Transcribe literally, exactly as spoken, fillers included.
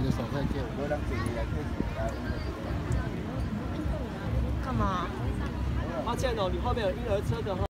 你的手再借我。 干嘛？ 抱歉哦，你后面有婴儿车的话。